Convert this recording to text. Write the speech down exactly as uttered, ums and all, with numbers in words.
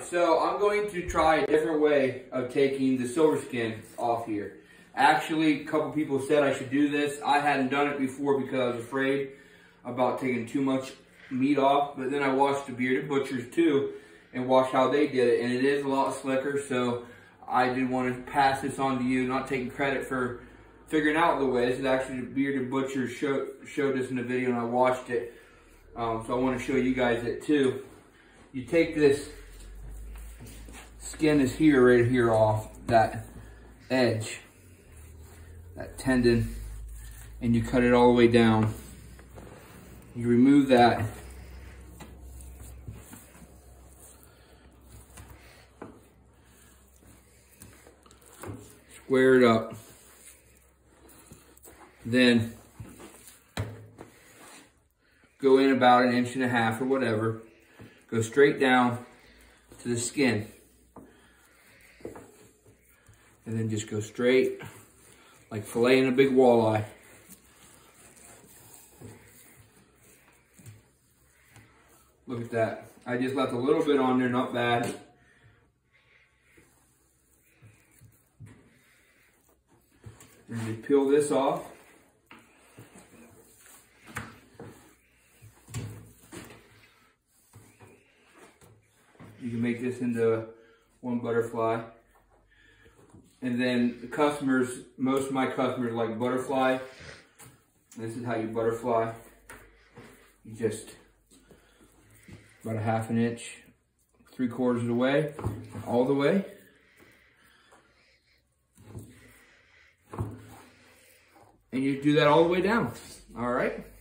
Alright, so I'm going to try a different way of taking the silver skin off here. Actually, a couple people said I should do this. I hadn't done it before because I was afraid about taking too much meat off, but then I watched the Bearded Butchers too and watched how they did it, and it is a lot slicker, so I did want to pass this on to you, not taking credit for figuring out the way. This is actually the Bearded Butchers showed, showed us in the video and I watched it, um, so I want to show you guys it too. You take this skin is here, right here off that edge, that tendon, and you cut it all the way down. You remove that. Square it up. Then go in about an inch and a half or whatever. Go straight down to the skin. And then just go straight, like filleting a big walleye. Look at that. I just left a little bit on there, not bad. And you peel this off. You can make this into one butterfly. And then the customers, most of my customers like butterfly. This is how you butterfly. You just, about a half an inch, three quarters of the way, all the way. And you do that all the way down, all right?